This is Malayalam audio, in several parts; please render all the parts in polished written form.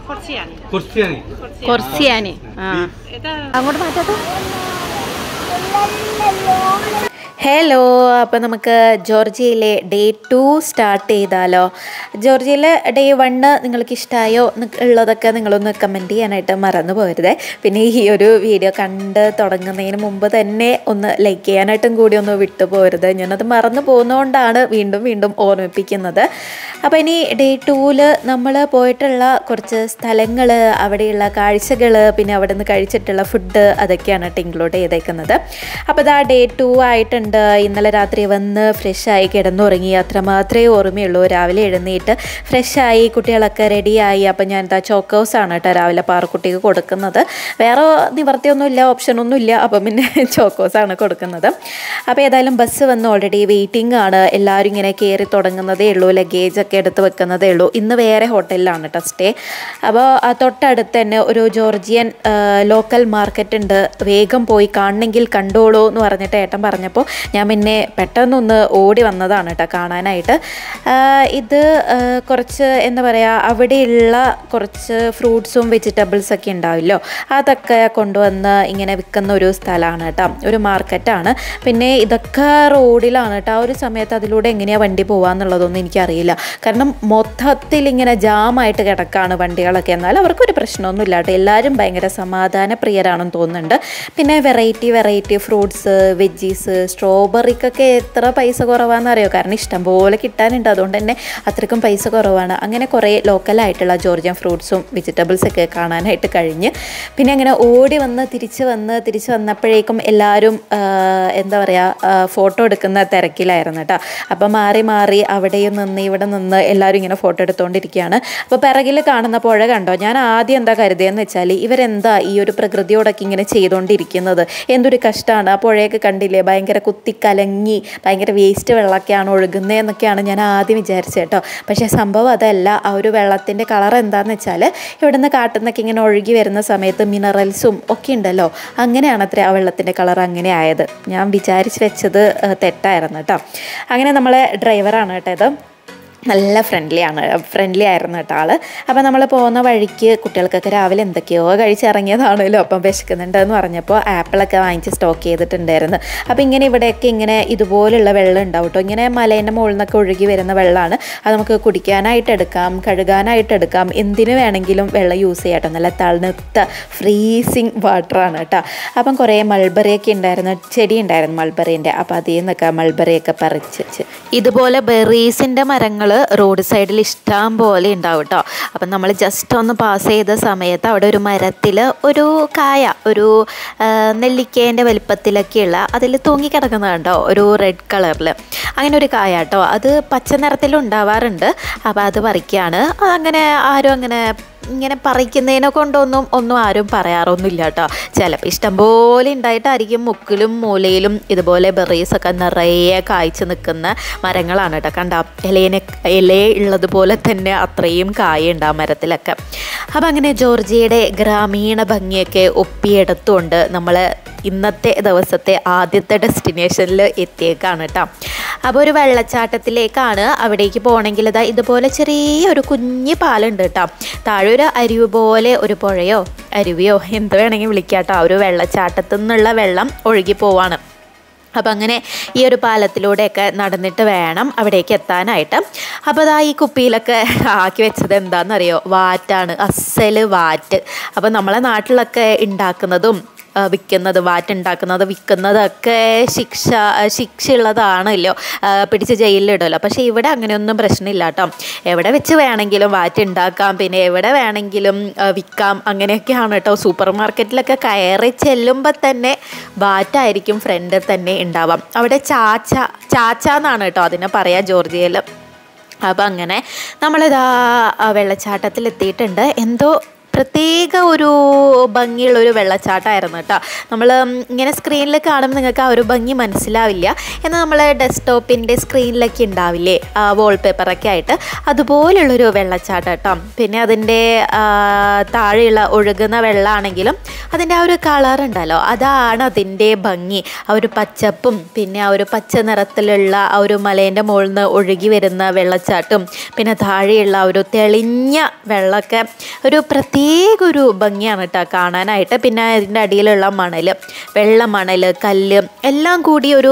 കൊർസിയാനി. അങ്ങോട്ട് മാറ്റാത്ത. ഹലോ, അപ്പോൾ നമുക്ക് ജോർജിയയിലെ ഡേ 2 സ്റ്റാർട്ട് ചെയ്താലോ? ജോർജിയയിലെ ഡേ 1 നിങ്ങൾക്ക് ഇഷ്ടമായോ ഉള്ളതൊക്കെ നിങ്ങളൊന്ന് കമൻറ്റ് ചെയ്യാനായിട്ട് മറന്നു പോകരുത്. പിന്നെ ഈ ഒരു വീഡിയോ കണ്ട് തുടങ്ങുന്നതിന് മുമ്പ് തന്നെ ഒന്ന് ലൈക്ക് ചെയ്യാനായിട്ടും കൂടി ഒന്ന് വിട്ടു പോകരുത്. ഞാനത് മറന്നു പോകുന്നതുകൊണ്ടാണ് വീണ്ടും വീണ്ടും ഓർമ്മിപ്പിക്കുന്നത്. അപ്പോൾ ഇനി ഡേ 2-ൽ നമ്മൾ പോയിട്ടുള്ള കുറച്ച് സ്ഥലങ്ങൾ, അവിടെയുള്ള കാഴ്ചകൾ, പിന്നെ അവിടെ നിന്ന് കഴിച്ചിട്ടുള്ള ഫുഡ്, അതൊക്കെയാണ് കേട്ടോ ഇൻക്ലൂഡ് ചെയ്തേക്കുന്നത്. അപ്പോൾ ഇതാ ഡേ 2 ആയിട്ടുണ്ട്. ഇന്നലെ രാത്രി വന്ന് ഫ്രഷായി കിടന്നുറങ്ങി, അത്ര മാത്രമേ ഓർമ്മയുള്ളൂ. രാവിലെ എഴുന്നേറ്റ് ഫ്രഷായി, കുട്ടികളൊക്കെ റെഡിയായി. അപ്പം ഞാൻ എന്താ ചോക്കോസാണ് കേട്ടോ രാവിലെ പാറക്കുട്ടിക്ക് കൊടുക്കുന്നത്. വേറെ നിവർത്തിയൊന്നുമില്ല, ഓപ്ഷനൊന്നുമില്ല. അപ്പം പിന്നെ ചോക്കോസാണ് കൊടുക്കുന്നത്. അപ്പോൾ ഏതായാലും ബസ് വന്ന് ഓൾറെഡി വെയിറ്റിംഗ് ആണ്. എല്ലാവരും ഇങ്ങനെ കയറി തുടങ്ങുന്നതേ ഉള്ളൂ, ലഗേജൊക്കെ എടുത്ത് വെക്കുന്നതേ ഉള്ളൂ. ഇന്ന് വേറെ ഹോട്ടലിലാണ് കേട്ടോ സ്റ്റേ. അപ്പോൾ തൊട്ടടുത്ത് തന്നെ ഒരു ജോർജിയൻ ലോക്കൽ മാർക്കറ്റ് ഉണ്ട്. വേഗം പോയി കാണണമെങ്കിൽ കണ്ടോളൂ എന്ന് പറഞ്ഞിട്ട് ഏട്ടൻ പറഞ്ഞപ്പോൾ ഞാൻ പിന്നെ പെട്ടെന്നൊന്ന് ഓടി വന്നതാണ് കേട്ടോ കാണാനായിട്ട്. ഇത് കുറച്ച് എന്താ പറയുക, അവിടെയുള്ള കുറച്ച് ഫ്രൂട്ട്സും വെജിറ്റബിൾസൊക്കെ ഉണ്ടാവില്ലോ, അതൊക്കെ കൊണ്ടുവന്ന് ഇങ്ങനെ വിൽക്കുന്ന ഒരു സ്ഥലമാണ് കേട്ടോ, ഒരു മാർക്കറ്റാണ്. പിന്നെ ഇതൊക്കെ റോഡിലാണ് കേട്ടോ. ആ ഒരു സമയത്ത് അതിലൂടെ എങ്ങനെയാണ് വണ്ടി പോകാമെന്നുള്ളതൊന്നും എനിക്കറിയില്ല. കാരണം മൊത്തത്തിൽ ഇങ്ങനെ ജാമായിട്ട് കിടക്കുകയാണ് വണ്ടികളൊക്കെ. എന്നാൽ അവർക്കൊരു പ്രശ്നമൊന്നുമില്ല കേട്ടോ. എല്ലാവരും ഭയങ്കര സമാധാന പ്രിയരാണെന്ന് തോന്നുന്നുണ്ട്. പിന്നെ വെറൈറ്റി ഫ്രൂട്ട്സ്, വെജീസ്, സ്ട്രോബെറിക്കൊക്കെ എത്ര പൈസ കുറവാണെന്നറിയോ? കാരണം ഇഷ്ടംപോലെ കിട്ടാനുണ്ട്, അതുകൊണ്ട് തന്നെ അത്രയ്ക്കും പൈസ കുറവാണ്. അങ്ങനെ കുറേ ലോക്കലായിട്ടുള്ള ജോർജിയൻ ഫ്രൂട്ട്സും വെജിറ്റബിൾസൊക്കെ കാണാനായിട്ട് കഴിഞ്ഞ് പിന്നെ അങ്ങനെ ഓടി വന്ന് തിരിച്ച് വന്നപ്പോഴേക്കും എല്ലാവരും എന്താ പറയുക, ഫോട്ടോ എടുക്കുന്ന തിരക്കിലായിരുന്നു കേട്ടോ. അപ്പോൾ മാറി അവിടെയും നിന്ന് ഇവിടെ നിന്ന് എല്ലാവരും ഇങ്ങനെ ഫോട്ടോ എടുത്തുകൊണ്ടിരിക്കുകയാണ്. അപ്പോൾ പിറകിൽ കാണുന്ന പുഴ കണ്ടോ? ഞാൻ ആദ്യം എന്താ കരുതിയെന്ന് വെച്ചാൽ ഇവരെന്താ ഈ ഒരു പ്രകൃതിയോടൊക്കെ ഇങ്ങനെ ചെയ്തുകൊണ്ടിരിക്കുന്നത്, എന്തൊരു കഷ്ടമാണ്. ആ പുഴയൊക്കെ കണ്ടില്ലേ, ഭയങ്കര കുത്തിക്കലങ്ങി ഭയങ്കര വേസ്റ്റ് വെള്ളമൊക്കെയാണ് ഒഴുകുന്നതെന്നൊക്കെയാണ് ഞാൻ ആദ്യം വിചാരിച്ചത് കേട്ടോ. പക്ഷേ സംഭവം അതല്ല. ആ ഒരു വെള്ളത്തിൻ്റെ കളർ എന്താണെന്ന് വെച്ചാൽ ഇവിടുന്ന് കാട്ടുന്നൊക്കെ ഇങ്ങനെ ഒഴുകി വരുന്ന സമയത്ത് മിനറൽസും ഒക്കെ ഉണ്ടല്ലോ, അങ്ങനെയാണ് അത്ര ആ വെള്ളത്തിൻ്റെ കളർ അങ്ങനെ ആയത്. ഞാൻ വിചാരിച്ച് വെച്ചത് തെറ്റായിരുന്നു കേട്ടോ. അങ്ങനെ നമ്മളെ ഡ്രൈവറാണ് കേട്ടോ ഇത്, നല്ല ഫ്രണ്ട്ലി ആയിരുന്നു കേട്ടോ ആൾ. അപ്പോൾ നമ്മൾ പോകുന്ന വഴിക്ക് കുട്ടികൾക്കൊക്കെ രാവിലെ എന്തൊക്കെയോ കഴിച്ചിറങ്ങിയതാണല്ലോ, അപ്പം വിശക്കുന്നുണ്ടെന്ന് പറഞ്ഞപ്പോൾ ആപ്പിളൊക്കെ വാങ്ങിച്ച് സ്റ്റോക്ക് ചെയ്തിട്ടുണ്ടായിരുന്നു. അപ്പോൾ ഇങ്ങനെ ഇവിടെയൊക്കെ ഇങ്ങനെ ഇതുപോലുള്ള വെള്ളം ഉണ്ടാവും കേട്ടോ. ഇങ്ങനെ മലേൻ്റെ മുകളിൽ നിന്നൊക്കെ ഒഴുകി വരുന്ന വെള്ളമാണ്. അത് നമുക്ക് കുടിക്കാനായിട്ട് എടുക്കാം, കഴുകാനായിട്ട് എടുക്കാം, എന്തിനു വേണമെങ്കിലും വെള്ളം യൂസ് ചെയ്യാം കേട്ടോ. നല്ല തണുത്ത ഫ്രീസിങ് വാട്ടറാണ് കേട്ടോ. അപ്പം കുറേ മൾബറിയൊക്കെ ഉണ്ടായിരുന്നു, ചെടി ഉണ്ടായിരുന്നു മൾബറീൻ്റെ. അപ്പോൾ അതിൽ നിന്നൊക്കെ മൾബറിയൊക്കെ പറിച്ച് ഇതുപോലെ ബെറീസിൻ്റെ മരങ്ങൾ റോഡ് സൈഡിൽ ഇഷ്ടം പോലെ ഉണ്ടാവും കേട്ടോ. അപ്പം നമ്മൾ ജസ്റ്റ് ഒന്ന് പാസ് ചെയ്ത സമയത്ത് അവിടെ ഒരു മരത്തിൽ ഒരു കായ, ഒരു നെല്ലിക്കേൻ്റെ വലിപ്പത്തിലൊക്കെയുള്ള അതിൽ തൂങ്ങിക്കിടക്കുന്നത് കണ്ടോ, ഒരു റെഡ് കളറിൽ അങ്ങനെ ഒരു കായ കേട്ടോ. അത് പച്ച നിറത്തിലുണ്ടാവാറുണ്ട്. അപ്പോൾ അത് പറിക്കുകയാണ്. അങ്ങനെ ആരും അങ്ങനെ ഇങ്ങനെ പറിക്കുന്നതിനെ കൊണ്ടൊന്നും ആരും പറയാറൊന്നുമില്ല കേട്ടോ. ചിലപ്പോൾ ഇഷ്ടംപോലെ ഉണ്ടായിട്ടായിരിക്കും മുക്കിലും മൂലയിലും ഇതുപോലെ ബെറീസൊക്കെ നിറയെ കായ്ച്ച് നിൽക്കുന്ന മരങ്ങളാണ് കേട്ടോ. കണ്ട ഇല ഉള്ളതുപോലെ തന്നെ അത്രയും കായ ഉണ്ടാവും മരത്തിലൊക്കെ. അപ്പം അങ്ങനെ ജോർജിയയുടെ ഗ്രാമീണ ഭംഗിയൊക്കെ ഒപ്പിയെടുത്തുകൊണ്ട് നമ്മൾ ഇന്നത്തെ ദിവസത്തെ ആദ്യത്തെ ഡെസ്റ്റിനേഷനിൽ എത്തിയേക്കാണ് കേട്ടോ. അപ്പോൾ ഒരു വെള്ളച്ചാട്ടത്തിലേക്കാണ്. അവിടേക്ക് പോകണമെങ്കിൽ ഇതുപോലെ ചെറിയൊരു കുഞ്ഞ് പാലുണ്ട് കേട്ടോ. താഴെ ഒരു അരുവി പോലെ ഒരു പുഴയോ അരുവിയോ എന്ത് വേണമെങ്കിൽ വിളിക്കാം കേട്ടോ. ഒരു വെള്ളച്ചാട്ടത്തിൽ നിന്നുള്ള വെള്ളം ഒഴുകി പോവാണ്. അപ്പം അങ്ങനെ ഈ ഒരു പാലത്തിലൂടെയൊക്കെ നടന്നിട്ട് വേണം അവിടേക്ക് എത്താനായിട്ട്. അപ്പോൾ അതാ ഈ കുപ്പിയിലൊക്കെ ആക്കി വെച്ചത് എന്താണെന്നറിയോ? വാറ്റാണ്, അസല് വാറ്റ്. അപ്പോൾ നമ്മളെ നാട്ടിലൊക്കെ ഉണ്ടാക്കുന്നതും വിൽക്കുന്നതൊക്കെ ശിക്ഷയുള്ളതാണല്ലോ, പിടിച്ച് ജയിലിലിടുമല്ലോ. പക്ഷേ ഇവിടെ അങ്ങനെയൊന്നും പ്രശ്നമില്ല കേട്ടോ. എവിടെ വെച്ച് വേണമെങ്കിലും വാറ്റ് ഉണ്ടാക്കാം, പിന്നെ എവിടെ വേണമെങ്കിലും വിൽക്കാം, അങ്ങനെയൊക്കെയാണ് കേട്ടോ. സൂപ്പർ മാർക്കറ്റിലൊക്കെ കയറി ചെല്ലുമ്പോൾ തന്നെ വാറ്റായിരിക്കും ഫ്രണ്ടിൽ തന്നെ ഉണ്ടാവാം. അവിടെ ചാച്ച എന്നാണ് കേട്ടോ അതിനെ പറയാം ജോർജിയയിൽ. അപ്പോൾ അങ്ങനെ നമ്മളിതാ വെള്ളച്ചാട്ടത്തിലെത്തിയിട്ടുണ്ട്. എന്തോ പ്രത്യേക ഒരു ഭംഗിയുള്ള ഒരു വെള്ളച്ചാട്ടമായിരുന്നു കേട്ടോ. നമ്മൾ ഇങ്ങനെ സ്ക്രീനിൽ കാണുമ്പോൾ നിങ്ങൾക്ക് ആ ഒരു ഭംഗി മനസ്സിലാവില്ല. എന്നാൽ നമ്മൾ ഡെസ്ക്ടോപ്പിൻ്റെ സ്ക്രീനിലൊക്കെ ഉണ്ടാവില്ലേ വാൾപേപ്പറൊക്കെ ആയിട്ട്, അതുപോലുള്ളൊരു വെള്ളച്ചാട്ടം കേട്ടോ. പിന്നെ അതിൻ്റെ താഴെയുള്ള ഒഴുകുന്ന വെള്ളമാണെങ്കിലും അതിൻ്റെ ആ ഒരു കളറുണ്ടല്ലോ, അതാണ് അതിൻ്റെ ഭംഗി. ആ ഒരു പച്ചപ്പും പിന്നെ ആ ഒരു പച്ച നിറത്തിലുള്ള ആ ഒരു മലേൻ്റെ മുകളിൽ നിന്ന് ഒഴുകി വരുന്ന വെള്ളച്ചാട്ടും പിന്നെ താഴെയുള്ള ആ ഒരു തെളിഞ്ഞ വെള്ളമൊക്കെ ഒരു പ്രത്യേക ഒരു ഭംഗിയാണ് കേട്ടോ കാണാനായിട്ട്. പിന്നെ അതിൻ്റെ അടിയിലുള്ള മണൽ, വെള്ള മണൽ, കല്ല് എല്ലാം കൂടി ഒരു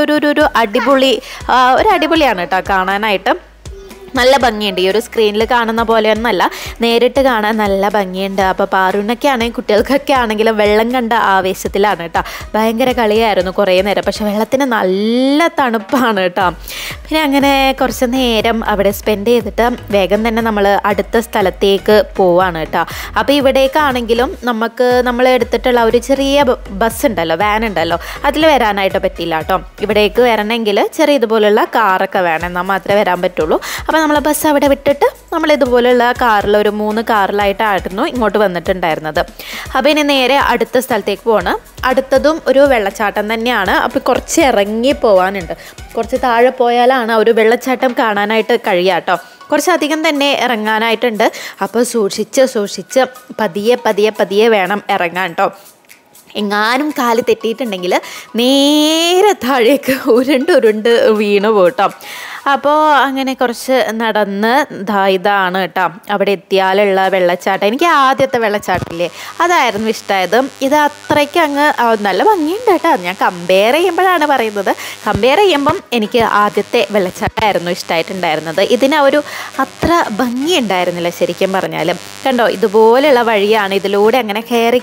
അടിപൊളിയാണ് കേട്ടോ കാണാനായിട്ട്. നല്ല ഭംഗിയുണ്ട്. ഈ ഒരു സ്ക്രീനിൽ കാണുന്ന പോലെയൊന്നുമല്ല, നേരിട്ട് കാണാൻ നല്ല ഭംഗിയുണ്ട്. അപ്പോൾ പാറുവിനൊക്കെ ആണെങ്കിൽ കുട്ടികൾക്കൊക്കെ ആണെങ്കിലും വെള്ളം കണ്ട ആവേശത്തിലാണ് കേട്ടോ. ഭയങ്കര കളിയായിരുന്നു കുറേ നേരം. പക്ഷെ വെള്ളത്തിന് നല്ല തണുപ്പാണ് കേട്ടോ. പിന്നെ അങ്ങനെ കുറച്ച് നേരം അവിടെ സ്പെൻഡ് ചെയ്തിട്ട് വേഗം തന്നെ നമ്മൾ അടുത്ത സ്ഥലത്തേക്ക് പോവാണ് കേട്ടോ. അപ്പോൾ ഇവിടേക്കാണെങ്കിലും നമ്മൾ എടുത്തിട്ടുള്ള ഒരു ചെറിയ ബസ് ഉണ്ടല്ലോ, വാൻ ഉണ്ടല്ലോ, അതിൽ വരാനായിട്ട് പറ്റില്ല കേട്ടോ. ഇവിടേക്ക് വരണമെങ്കിൽ ചെറിയ ഇതുപോലുള്ള കാറൊക്കെ വേണം, എന്നാൽ മാത്രമേ വരാൻ പറ്റുള്ളൂ. അപ്പോൾ നമ്മൾ ബസ് അവിടെ വിട്ടിട്ട് നമ്മൾ ഇതുപോലുള്ള കാറിൽ ഒരു 3 കാറിലായിട്ടായിരുന്നു ഇങ്ങോട്ട് വന്നിട്ടുണ്ടായിരുന്നത്. അപ്പോൾ ഇനി നേരെ അടുത്ത സ്ഥലത്തേക്ക് പോകണം. അടുത്തതും ഒരു വെള്ളച്ചാട്ടം തന്നെയാണ്. അപ്പോൾ കുറച്ച് ഇറങ്ങി പോകാനുണ്ട്. കുറച്ച് താഴെ പോയാലാണ് ഒരു വെള്ളച്ചാട്ടം കാണാനായിട്ട് കഴിയുക കേട്ടോ. കുറച്ചധികം തന്നെ ഇറങ്ങാനായിട്ടുണ്ട്. അപ്പോൾ സൂക്ഷിച്ച് പതിയെ വേണം ഇറങ്ങാൻ കേട്ടോ. എങ്ങാനും കാല് തെറ്റിയിട്ടുണ്ടെങ്കിൽ നേരെ താഴേക്ക് ഉരുണ്ട് വീണ് പോട്ടോ. അപ്പോൾ അങ്ങനെ കുറച്ച് നടന്ന് ഇതാണ് കേട്ടോ അവിടെ എത്തിയാലുള്ള വെള്ളച്ചാട്ടം. എനിക്ക് ആദ്യത്തെ വെള്ളച്ചാട്ടമില്ലേ, അതായിരുന്നു ഇഷ്ടമായത്. ഇത് അത്രയ്ക്ക് അങ്ങ് നല്ല ഭംഗിയുണ്ട് കേട്ടോ. ഞാൻ കമ്പയർ ചെയ്യുമ്പോഴാണ് പറയുന്നത്. കമ്പയർ ചെയ്യുമ്പം എനിക്ക് ആദ്യത്തെ വെള്ളച്ചാട്ടമായിരുന്നു ഇഷ്ടമായിട്ടുണ്ടായിരുന്നത്. ഇതിന് ഒരു അത്ര ഭംഗി ഉണ്ടായിരുന്നില്ല ശരിക്കും പറഞ്ഞാലും. കണ്ടോ, ഇതുപോലെയുള്ള വഴിയാണ്. ഇതിലൂടെ അങ്ങനെ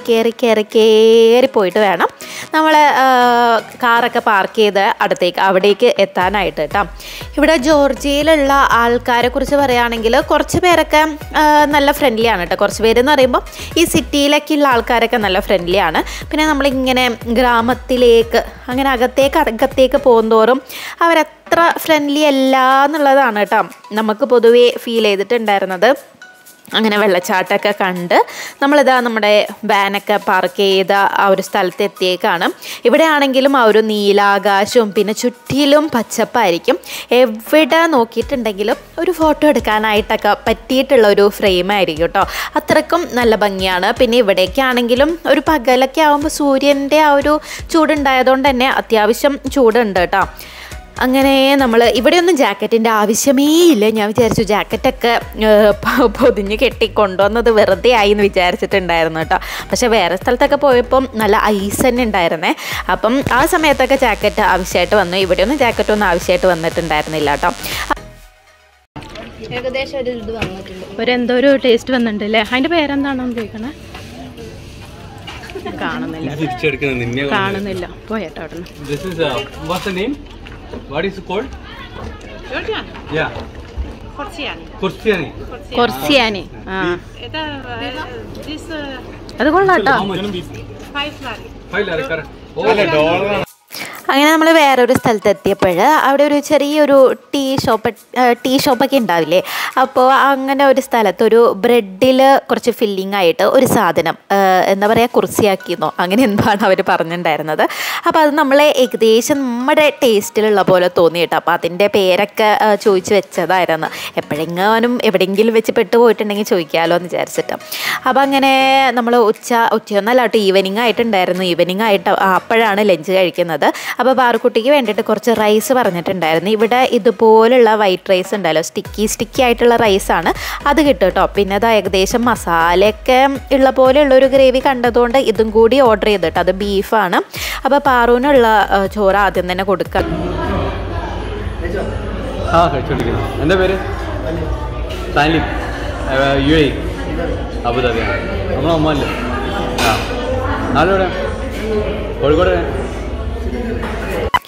കയറി പോയിട്ട് വേണം നമ്മൾ കാറൊക്കെ പാർക്ക് ചെയ്ത് അവിടേക്ക് എത്താനായിട്ട് കേട്ടോ. ഇവിടെ ജോർജിയയിലുള്ള ആൾക്കാരെ കുറിച്ച് പറയുകയാണെങ്കിൽ കുറച്ച് പേരൊക്കെ നല്ല ഫ്രണ്ട്ലിയാണ് കേട്ടോ. കുറച്ച് പേരെന്ന് പറയുമ്പോൾ ഈ സിറ്റിയിലേക്കുള്ള ആൾക്കാരൊക്കെ നല്ല ഫ്രണ്ട്ലിയാണ്. പിന്നെ നമ്മളിങ്ങനെ ഗ്രാമത്തിലേക്ക് അങ്ങനെ അകത്തേക്ക് പോകുന്തോറും അവരത്ര ഫ്രണ്ട്ലി അല്ല എന്നുള്ളതാണ് കേട്ടോ നമുക്ക് പൊതുവേ ഫീൽ ചെയ്തിട്ടുണ്ടായിരുന്നത്. അങ്ങനെ വെള്ളച്ചാട്ടമൊക്കെ കണ്ട് നമ്മളിതാ നമ്മുടെ വാനൊക്കെ പാർക്ക് ചെയ്ത ആ ഒരു സ്ഥലത്ത് എത്തിയേക്കാണ്. ഇവിടെ ആണെങ്കിലും ആ ഒരു നീലാകാശവും പിന്നെ ചുറ്റിലും പച്ചപ്പായിരിക്കും. എവിടെ നോക്കിയിട്ടുണ്ടെങ്കിലും ഒരു ഫോട്ടോ എടുക്കാനായിട്ടൊക്കെ പറ്റിയിട്ടുള്ള ഒരു ഫ്രെയിമായിരിക്കും കേട്ടോ. അത്രക്കും നല്ല ഭംഗിയാണ്. പിന്നെ ഇവിടേക്കാണെങ്കിലും ഒരു പകലൊക്കെ ആകുമ്പോൾ സൂര്യൻ്റെ ആ ഒരു ചൂടുണ്ടായതുകൊണ്ട് തന്നെ അത്യാവശ്യം ചൂടുണ്ട് കേട്ടോ. അങ്ങനെ നമ്മൾ ഇവിടെയൊന്നും ജാക്കറ്റിൻ്റെ ആവശ്യമേ ഇല്ല. ഞാൻ വിചാരിച്ചു ജാക്കറ്റൊക്കെ പൊതിഞ്ഞ് കെട്ടിക്കൊണ്ടുവന്നത് വെറുതെ ആയി എന്ന് വിചാരിച്ചിട്ടുണ്ടായിരുന്നു കേട്ടോ. പക്ഷേ വേറെ സ്ഥലത്തൊക്കെ പോയപ്പം നല്ല ഐസ് തന്നെ ഉണ്ടായിരുന്നേ. അപ്പം ആ സമയത്തൊക്കെ ജാക്കറ്റ് ആവശ്യമായിട്ട് വന്നു. ഇവിടെയൊന്നും ജാക്കറ്റൊന്നും ആവശ്യമായിട്ട് വന്നിട്ടുണ്ടായിരുന്നില്ല കേട്ടോ. ഏകദേശം ഒരു ഇത് വന്നിട്ടുണ്ട്, എന്തോ ഒരു ടേസ്റ്റ് വന്നിട്ടുണ്ട് അല്ലേ. അതിൻ്റെ പേരെന്താണെന്ന് ചോദിക്കണേ. കാണുന്നില്ല പോയേട്ടോ അവിടെ. What is it called? Georgian? Yeah. Corsiani. കൊർസിയാനി. This അത് കൊള്ളാട്ടോ. 5 lari. 5 lari, correct. Oh, അങ്ങനെ നമ്മൾ വേറൊരു സ്ഥലത്ത് എത്തിയപ്പോൾ അവിടെ ഒരു ചെറിയൊരു ടീ ഷോപ്പൊക്കെ ഉണ്ടാവില്ലേ. അപ്പോൾ അങ്ങനെ ഒരു സ്ഥലത്ത് ഒരു ബ്രെഡിൽ കുറച്ച് ഫില്ലിംഗ് ആയിട്ട് ഒരു സാധനം എന്താ പറയുക കുർസിയാക്കിയെന്നോ അങ്ങനെ എന്താണ് അവർ പറഞ്ഞിട്ടുണ്ടായിരുന്നത്. അപ്പോൾ അത് നമ്മളെ ഏകദേശം നമ്മുടെ ടേസ്റ്റിലുള്ള പോലെ തോന്നി കേട്ടോ. അപ്പോൾ അതിൻ്റെ പേരൊക്കെ ചോദിച്ച് വെച്ചതായിരുന്നു. എപ്പോഴെങ്ങാനും എവിടെയെങ്കിലും വെച്ച് പെട്ടുപോയിട്ടുണ്ടെങ്കിൽ ചോദിക്കാമല്ലോ എന്ന് വിചാരിച്ചിട്ട്. അപ്പോൾ അങ്ങനെ നമ്മൾ ഉച്ചയൊന്നല്ല കേട്ടോ, ഈവനിങ് ആയിട്ടുണ്ടായിരുന്നു. ഈവനിങ് ആയിട്ട് അപ്പോഴാണ് ലഞ്ച് കഴിക്കുന്നത്. അപ്പോൾ പാറുക്കുട്ടിക്ക് വേണ്ടിയിട്ട് കുറച്ച് റൈസ് പറഞ്ഞിട്ടുണ്ടായിരുന്നു. ഇവിടെ ഇതുപോലുള്ള വൈറ്റ് റൈസ് ഉണ്ടല്ലോ, സ്റ്റിക്കി ആയിട്ടുള്ള റൈസാണ്, അത് കിട്ടും കേട്ടോ. പിന്നെ അത് ഏകദേശം മസാലയൊക്കെ ഉള്ള പോലെയുള്ളൊരു ഗ്രേവി കണ്ടതുകൊണ്ട് ഇതും കൂടി ഓർഡർ ചെയ്തിട്ട് അത് ബീഫാണ്. അപ്പോൾ പാറുവിനുള്ള ചോറ് ആദ്യം തന്നെ കൊടുക്കാം. എന്താ പേര്? സാലിം, UAE, അബുദാബിയാണ്. നമ്മളെ അമ്മല്ലേ? കോഴിക്കോട്.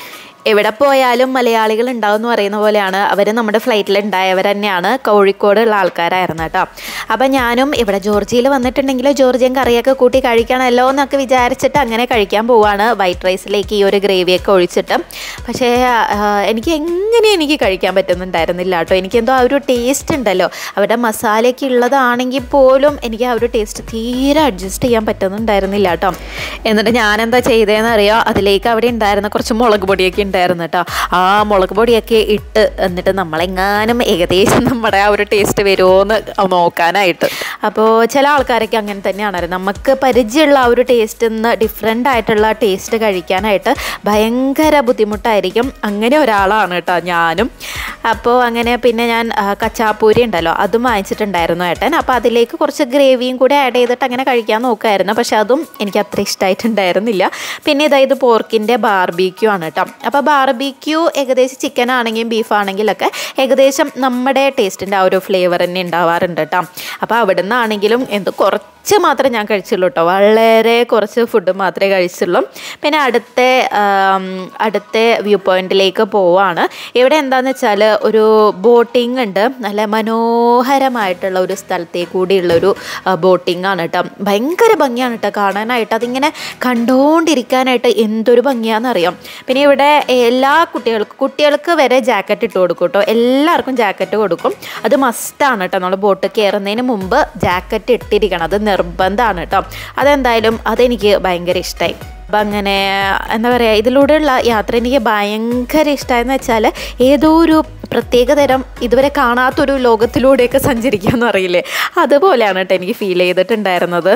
എവിടെ പോയാലും മലയാളികൾ ഉണ്ടാവും എന്ന് പറയുന്ന പോലെയാണ് അവർ നമ്മുടെ ഫ്ലൈറ്റിൽ ഉണ്ടായവർ തന്നെയാണ്. കോഴിക്കോടുള്ള ആൾക്കാരായിരുന്നു കേട്ടോ. അപ്പം ഞാനും ഇവിടെ ജോർജിയയിൽ വന്നിട്ടുണ്ടെങ്കിൽ ജോർജിയൻ കറിയൊക്കെ കൂട്ടി കഴിക്കണമല്ലോ എന്നൊക്കെ വിചാരിച്ചിട്ട് അങ്ങനെ കഴിക്കാൻ പോവാണ്. വൈറ്റ് റൈസിലേക്ക് ഈ ഒരു ഗ്രേവിയൊക്കെ ഒഴിച്ചിട്ട്. പക്ഷേ എനിക്ക് കഴിക്കാൻ പറ്റുന്നുണ്ടായിരുന്നില്ല കേട്ടോ. എനിക്കെന്തോ ആ ഒരു ടേസ്റ്റ് ഉണ്ടല്ലോ, അവരുടെ മസാലയൊക്കെ ഉള്ളതാണെങ്കിൽ പോലും എനിക്ക് ആ ഒരു ടേസ്റ്റ് തീരെ അഡ്ജസ്റ്റ് ചെയ്യാൻ പറ്റുന്നുണ്ടായിരുന്നില്ല കേട്ടോ. എന്നിട്ട് ഞാനെന്താ ചെയ്തതെന്ന് അറിയോ, അതിലേക്ക് അവിടെ ഉണ്ടായിരുന്ന കുറച്ച് മുളക് പൊടിയൊക്കെ ഉണ്ടായിരുന്നു കേട്ടോ. ആ മുളക് പൊടിയൊക്കെ ഇട്ട് എന്നിട്ട് നമ്മളെങ്ങാനും ഏകദേശം നമ്മുടെ ആ ഒരു ടേസ്റ്റ് വരുമോ എന്ന് നോക്കാനായിട്ട്. അപ്പോൾ ചില ആൾക്കാരൊക്കെ അങ്ങനെ തന്നെയാണ്, നമുക്ക് പരിചയമുള്ള ആ ഒരു ടേസ്റ്റിൽ നിന്ന് ഡിഫറെൻ്റ് ആയിട്ടുള്ള ടേസ്റ്റ് കഴിക്കാനായിട്ട് ഭയങ്കര ബുദ്ധിമുട്ടായിരിക്കും. അങ്ങനെ ഒരാളാണ് കേട്ടോ ഞാനും. അപ്പോൾ അങ്ങനെ പിന്നെ ഞാൻ കച്ചാപ്പൂരി ഉണ്ടല്ലോ അതും വാങ്ങിച്ചിട്ടുണ്ടായിരുന്നു ഏട്ടൻ. അപ്പോൾ അതിലേക്ക് കുറച്ച് ഗ്രേവിയും കൂടെ ആഡ് ചെയ്തിട്ട് അങ്ങനെ കഴിക്കാൻ നോക്കുമായിരുന്നു. പക്ഷെ അതും എനിക്ക് അത്ര ഇഷ്ടമായിട്ടുണ്ടായിരുന്നില്ല. പിന്നെ ഇത് പോർക്കിൻ്റെ ബാർബിക്യൂ ആണ് കേട്ടോ. അപ്പോൾ ബാർബിക്യൂ ഏകദേശം ചിക്കൻ ആണെങ്കിലും ബീഫ് ആണെങ്കിലൊക്കെ ഏകദേശം നമ്മുടെ ടേസ്റ്റിൻ്റെ ആ ഒരു ഫ്ലേവർ തന്നെ ഉണ്ടാവാറുണ്ട് കേട്ടോ. അപ്പോൾ അവിടെ നിന്നാണെങ്കിലും കുറച്ച് മാത്രമേ ഞാൻ കഴിച്ചുള്ളൂ കേട്ടോ, വളരെ കുറച്ച് ഫുഡ് മാത്രമേ കഴിച്ചുള്ളൂ. പിന്നെ അടുത്ത വ്യൂ പോയിന്റിലേക്ക് പോവാണ്. ഇവിടെ എന്താണെന്ന് വെച്ചാൽ ഒരു ബോട്ടിംഗ് ഉണ്ട്, നല്ല മനോഹരമായിട്ടുള്ള ഒരു സ്ഥലത്തേക്ക് കൂടിയുള്ളൊരു ബോട്ടിംഗ് ആണ് കേട്ടോ. ഭയങ്കര ഭംഗിയാണ് കേട്ടോ കാണാനായിട്ട്, അതിങ്ങനെ കണ്ടുകൊണ്ടിരിക്കാനായിട്ട് എന്തൊരു ഭംഗിയാണെന്നറിയാം. പിന്നെ ഇവിടെ എല്ലാ കുട്ടികൾക്ക് വരെ ജാക്കറ്റ് ഇട്ട് കൊടുക്കും കേട്ടോ, എല്ലാവർക്കും ജാക്കറ്റ് കൊടുക്കും. അത് മസ്റ്റാണ് കേട്ടോ, നമ്മൾ ബോട്ട് കയറുന്നതിന് മുമ്പ് ജാക്കറ്റ് ഇട്ടിരിക്കണം, അത് നിർബന്ധമാണ് കേട്ടോ. അതെനിക്ക് ഭയങ്കര ഇഷ്ടമായി. അപ്പം അങ്ങനെ എന്താ പറയുക, ഇതിലൂടെയുള്ള യാത്ര എനിക്ക് ഭയങ്കര ഇഷ്ടമായെന്ന് വെച്ചാൽ ഏതോ ഒരു പ്രത്യേകതരം ഇതുവരെ കാണാത്തൊരു ലോകത്തിലൂടെയൊക്കെ സഞ്ചരിക്കാമെന്ന് അറിയില്ലേ, അതുപോലെയാണ് കേട്ടോ എനിക്ക് ഫീൽ ചെയ്തിട്ടുണ്ടായിരുന്നത്.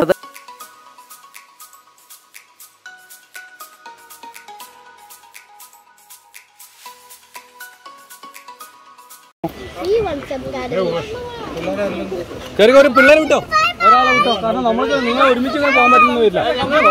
ഒരു പിള്ളേരെ വിട്ടോ, ഒരാളെ വിട്ടോ, കാരണം നമ്മൾക്ക് നിങ്ങൾ ഒരുമിച്ച് പോകാൻ പറ്റുന്ന വരില്ല.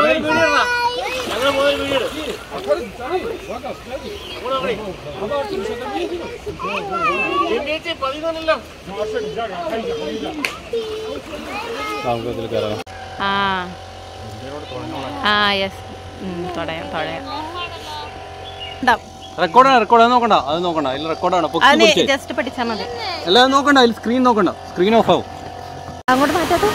റെക്കോർഡ് നോക്കണ്ട, അത് നോക്കണ്ട, അതിൽ റെക്കോർഡാണ്. ജസ്റ്റ് പഠിച്ചാൽ മതി, എല്ലാം നോക്കണ്ട, അതിൽ സ്ക്രീൻ നോക്കണ്ട, സ്ക്രീൻ ഓഫ് ആവും. അങ്ങോട്ട് മാറ്റാത്ത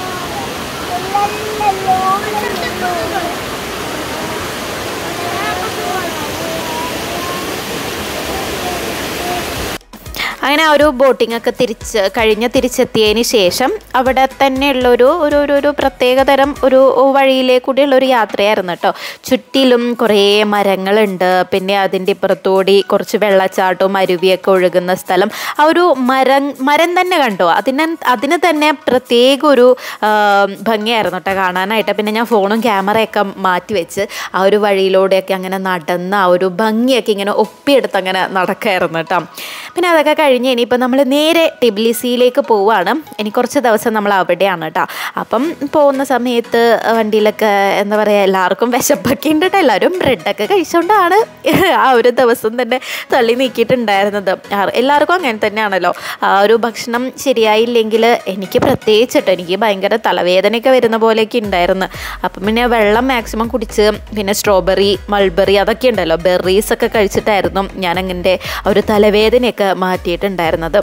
അങ്ങനെ ആ ഒരു ബോട്ടിങ്ങൊക്കെ തിരിച്ചെത്തിയതിന് ശേഷം അവിടെ തന്നെയുള്ളൊരു പ്രത്യേകതരം ഒരു വഴിയിലേക്കൂടിയുള്ളൊരു യാത്രയായിരുന്നു കേട്ടോ. ചുറ്റിലും കുറേ മരങ്ങളുണ്ട്, പിന്നെ അതിൻ്റെ ഇപ്പുറത്തോടി കുറച്ച് വെള്ളച്ചാട്ടവും അരുവിയൊക്കെ ഒഴുകുന്ന സ്ഥലം. ആ ഒരു മരം തന്നെ കണ്ടോ, അതിന് തന്നെ പ്രത്യേക ഒരു ഭംഗിയായിരുന്നു കേട്ടോ കാണാനായിട്ട്. പിന്നെ ഞാൻ ഫോണും ക്യാമറയൊക്കെ മാറ്റി വെച്ച് ആ ഒരു വഴിയിലൂടെയൊക്കെ അങ്ങനെ നടന്ന് ആ ഒരു ഭംഗിയൊക്കെ ഇങ്ങനെ ഒപ്പിയെടുത്ത് അങ്ങനെ നടക്കായിരുന്നു കേട്ടോ. പിന്നെ അതൊക്കെ കഴിഞ്ഞ് ഇനിയിപ്പോൾ നമ്മൾ നേരെ ടിബ്ലിസിയിലേക്ക് പോവുകയാണ്. ഇനി കുറച്ച് ദിവസം നമ്മൾ അവിടെയാണ് കേട്ടോ. അപ്പം പോകുന്ന സമയത്ത് വണ്ടിയിലൊക്കെ എന്താ പറയുക, എല്ലാവർക്കും വിശപ്പൊക്കെ ഉണ്ട് കേട്ടോ. എല്ലാവരും ബ്രെഡൊക്കെ കഴിച്ചുകൊണ്ടാണ് ആ ഒരു ദിവസം തന്നെ തള്ളി നീക്കിയിട്ടുണ്ടായിരുന്നത്. എല്ലാവർക്കും അങ്ങനെ തന്നെയാണല്ലോ. ആ ഒരു ഭക്ഷണം ശരിയായില്ലെങ്കിൽ എനിക്ക് പ്രത്യേകിച്ചിട്ട് എനിക്ക് ഭയങ്കര തലവേദനയൊക്കെ വരുന്ന പോലെയൊക്കെ ഉണ്ടായിരുന്നു. അപ്പം പിന്നെ വെള്ളം മാക്സിമം കുടിച്ച് പിന്നെ സ്ട്രോബെറി, മൾബെറി അതൊക്കെ ഉണ്ടല്ലോ, ബെറീസൊക്കെ കഴിച്ചിട്ടായിരുന്നു ഞാൻ അങ്ങനെ ഒരു തലവേദനയൊക്കെ മാറ്റിയിട്ടുണ്ടായിരുന്നത്.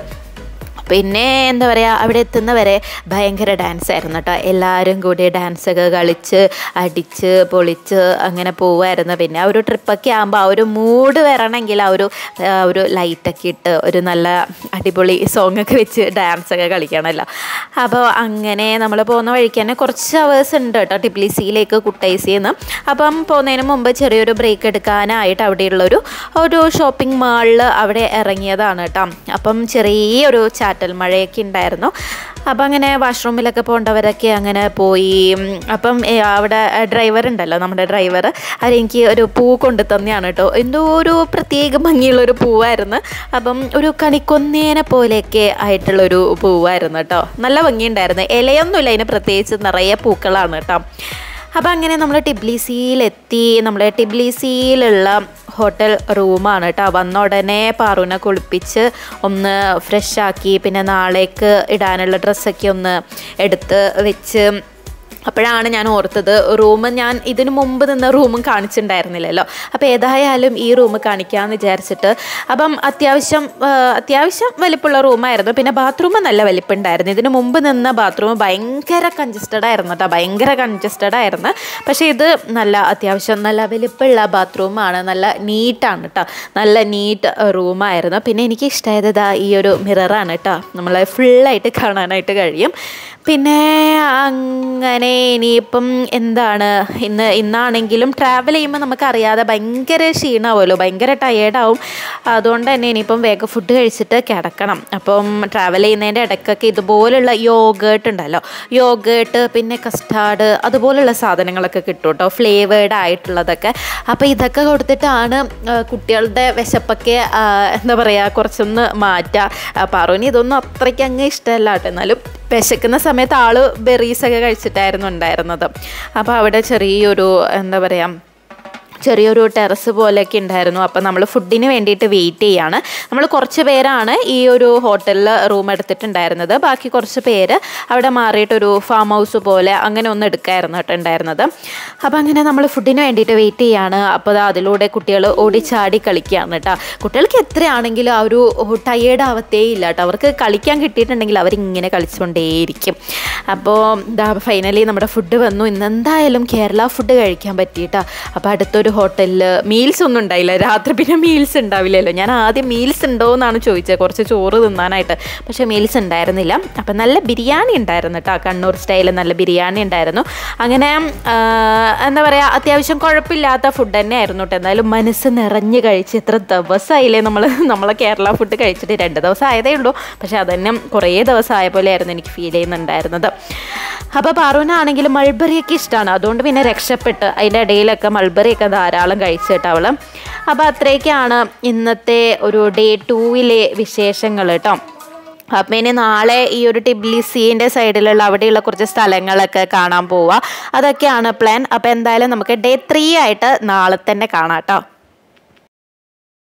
പിന്നെ എന്താ പറയുക, അവിടെ എത്തുന്നവരെ ഭയങ്കര ഡാൻസ് ആയിരുന്നു കേട്ടോ. എല്ലാവരും കൂടി ഡാൻസൊക്കെ കളിച്ച് അടിച്ച് പൊളിച്ച് അങ്ങനെ പോവുമായിരുന്നു. പിന്നെ ആ ഒരു ട്രിപ്പൊക്കെ ആകുമ്പോൾ ആ ഒരു മൂഡ് വരണമെങ്കിൽ ആ ഒരു ലൈറ്റൊക്കെ ഇട്ട് ഒരു നല്ല അടിപൊളി സോങ്ങൊക്കെ വെച്ച് ഡാൻസൊക്കെ കളിക്കണമല്ലോ. അപ്പോൾ അങ്ങനെ നമ്മൾ പോകുന്ന വഴിക്ക് തന്നെ കുറച്ച് അവേഴ്സ് ഉണ്ട് കേട്ടോ ടിബ്ലിസിയിലേക്ക് കുട്ടൈസിയിൽ നിന്ന്. അപ്പം പോകുന്നതിന് മുമ്പ് ചെറിയൊരു ബ്രേക്ക് എടുക്കാനായിട്ട് അവിടെയുള്ളൊരു ഷോപ്പിംഗ് മാളിൽ അവിടെ ഇറങ്ങിയതാണ് കേട്ടോ. അപ്പം ചെറിയൊരു ചാറ്റൽ മഴയൊക്കെ ഉണ്ടായിരുന്നു. അപ്പം അങ്ങനെ വാഷ്റൂമിലൊക്കെ പോകേണ്ടവരൊക്കെ അങ്ങനെ പോയി. അപ്പം അവിടെ ഡ്രൈവർ ഉണ്ടല്ലോ, നമ്മുടെ ഡ്രൈവർ, അതെനിക്ക് ഒരു പൂ കൊണ്ടു തന്നെയാണ് കേട്ടോ. എന്തോ ഒരു പ്രത്യേക ഭംഗിയുള്ളൊരു പൂവായിരുന്നു. അപ്പം ഒരു കണിക്കൊന്നേനെ പോലെയൊക്കെ ആയിട്ടുള്ളൊരു പൂവായിരുന്നു കേട്ടോ. നല്ല ഭംഗിയുണ്ടായിരുന്നു. ഇലയൊന്നുമില്ല, അതിന് പ്രത്യേകിച്ച് നിറയെ പൂക്കളാണ് കേട്ടോ. അപ്പോൾ അങ്ങനെ നമ്മൾ ടിബ്ലിസിയിലെത്തി. നമ്മുടെ ടിബ്ലിസിയിലുള്ള ഹോട്ടൽ റൂമാണ് കേട്ടോ. വന്ന ഉടനെ പാറുവിനെ കുളിപ്പിച്ച് ഒന്ന് ഫ്രഷാക്കി പിന്നെ നാളേക്ക് ഇടാനുള്ള ഡ്രസ്സൊക്കെ ഒന്ന് എടുത്ത് വെച്ച് അപ്പോഴാണ് ഞാൻ ഓർത്തത് റൂം ഞാൻ ഇതിനു മുമ്പ് നിന്ന റൂമും കാണിച്ചിട്ടുണ്ടായിരുന്നില്ലല്ലോ. അപ്പോൾ ഏതായാലും ഈ റൂം കാണിക്കാമെന്ന് വിചാരിച്ചിട്ട് അപ്പം അത്യാവശ്യം വലിപ്പമുള്ള റൂമായിരുന്നു. പിന്നെ ബാത്റൂം നല്ല വലിപ്പമുണ്ടായിരുന്നു. ഇതിന് മുമ്പ് നിന്ന ബാത്റൂം ഭയങ്കര കൺജസ്റ്റഡ് ആയിരുന്നു കേട്ടോ, ഭയങ്കര കൺജസ്റ്റഡ് ആയിരുന്നു. പക്ഷേ ഇത് അത്യാവശ്യം നല്ല വലിപ്പമുള്ള ബാത്റൂമാണ്, നല്ല നീറ്റാണ് കേട്ടോ, നല്ല നീറ്റ് റൂമായിരുന്നു. പിന്നെ എനിക്ക് ഇഷ്ടമായത് ഈ ഒരു മിററാണ് കേട്ടോ, നമ്മളെ ഫുള്ളായിട്ട് കാണാനായിട്ട് കഴിയും. പിന്നെ അങ്ങനെ ഇനിയിപ്പം എന്താണ് ഇന്നാണെങ്കിലും ട്രാവൽ ചെയ്യുമ്പോൾ നമുക്കറിയാതെ ഭയങ്കര ക്ഷീണമാവുമല്ലോ, ഭയങ്കര ടയേർഡാവും. അതുകൊണ്ട് തന്നെ ഇനിയിപ്പം വേഗം ഫുഡ് കഴിച്ചിട്ട് കിടക്കണം. അപ്പം ട്രാവൽ ചെയ്യുന്നതിൻ്റെ ഇടയ്ക്കൊക്കെ ഇതുപോലുള്ള യോഗേർട്ട് ഉണ്ടല്ലോ, യോഗേർട്ട് പിന്നെ കസ്റ്റാർഡ് അതുപോലുള്ള സാധനങ്ങളൊക്കെ കിട്ടും കേട്ടോ, ഫ്ലേവേർഡ് ആയിട്ടുള്ളതൊക്കെ. അപ്പോൾ ഇതൊക്കെ കൊടുത്തിട്ടാണ് കുട്ടികളുടെ വിശപ്പൊക്കെ എന്താ പറയുക കുറച്ചൊന്ന് മാറ്റുക. പാറുവിന് ഇതൊന്നും അത്രയ്ക്ക് അങ്ങ് ഇഷ്ടമല്ല കേട്ടോ, എന്നാലും വിശക്കുന്ന സമയത്ത് ആള് ബെറീസൊക്കെ കഴിച്ചിട്ടായിരുന്നു ഉണ്ടായിരുന്നത്. അപ്പോൾ അവിടെ ചെറിയൊരു ടെറസ് പോലെയൊക്കെ ഉണ്ടായിരുന്നു. അപ്പോൾ നമ്മൾ ഫുഡിന് വേണ്ടിയിട്ട് വെയിറ്റ് ചെയ്യാണ്. നമ്മൾ കുറച്ച് പേരാണ് ഈ ഒരു ഹോട്ടലിൽ റൂം എടുത്തിട്ടുണ്ടായിരുന്നത്. ബാക്കി കുറച്ച് പേര് അവിടെ മാറിയിട്ടൊരു ഫാം ഹൗസ് പോലെ അങ്ങനെ ഒന്ന് എടുക്കായിരുന്നു ഉണ്ടായിരുന്നത്. അപ്പോൾ അങ്ങനെ നമ്മൾ ഫുഡിന് വേണ്ടിയിട്ട് വെയിറ്റ് ചെയ്യാണ്. അപ്പോൾ അതിലൂടെ കുട്ടികൾ ഓടിച്ചാടി കളിക്കുകയാണ് കേട്ടോ. കുട്ടികൾക്ക് എത്രയാണെങ്കിലും ആ ഒരു ടയേർഡ് ആവത്തേ ഇല്ല കേട്ടോ, അവർക്ക് കളിക്കാൻ കിട്ടിയിട്ടുണ്ടെങ്കിൽ അവരിങ്ങനെ കളിച്ചുകൊണ്ടേയിരിക്കും. അപ്പോൾ ഫൈനലി നമ്മുടെ ഫുഡ് വന്നു. ഇന്ന് എന്തായാലും കേരള ഫുഡ് കഴിക്കാൻ പറ്റിയിട്ടാ. അപ്പോൾ അടുത്തൊരു ഹോട്ടലിൽ മീൽസ് ഒന്നും ഉണ്ടായില്ല. രാത്രി പിന്നെ മീൽസ് ഉണ്ടാവില്ലല്ലോ. ഞാൻ ആദ്യം മീൽസ് ഉണ്ടോ എന്നാണ് ചോദിച്ചത്, കുറച്ച് ചോറ് തിന്നാനായിട്ട്. പക്ഷേ മീൽസ് ഉണ്ടായിരുന്നില്ല. അപ്പം നല്ല ബിരിയാണി ഉണ്ടായിരുന്നു കേട്ടോ, കണ്ണൂർ സ്റ്റൈലിൽ നല്ല ബിരിയാണി ഉണ്ടായിരുന്നു. അങ്ങനെ എന്താ പറയുക അത്യാവശ്യം കുഴപ്പമില്ലാത്ത ഫുഡ് തന്നെ ആയിരുന്നു കേട്ടോ. എന്തായാലും മനസ്സ് നിറഞ്ഞ് കഴിച്ച് എത്ര ദിവസമായില്ലേ നമ്മളെ കേരള ഫുഡ് കഴിച്ചിട്ട്. 2 ദിവസം ആയതേ ഉള്ളൂ, പക്ഷേ അതന്നെ കുറേ ദിവസം ആയ പോലെ ആയിരുന്നു എനിക്ക് ഫീൽ ചെയ്യുന്നുണ്ടായിരുന്നത്. അപ്പോൾ പാറുവിനാണെങ്കിലും മൾബറിയൊക്കെ ഇഷ്ടമാണ്, അതുകൊണ്ട് പിന്നെ രക്ഷപ്പെട്ട് അതിൻ്റെ ഇടയിലൊക്കെ മൾബറിയൊക്കെ ധാരാളം കഴിച്ചിട്ട് അവൾ. അപ്പോൾ അത്രയൊക്കെയാണ് ഇന്നത്തെ ഒരു ഡേ 2 വിശേഷങ്ങൾ കേട്ടോ. അപ്പം ഇനി നാളെ ഈ ഒരു ടിബ്ലിസിൻ്റെ സൈഡിലുള്ള അവിടെയുള്ള കുറച്ച് സ്ഥലങ്ങളൊക്കെ കാണാൻ പോവുക, അതൊക്കെയാണ് പ്ലാൻ. അപ്പോൾ എന്തായാലും നമുക്ക് ഡേ 3 ആയിട്ട് നാളെ തന്നെ കാണാം കേട്ടോ.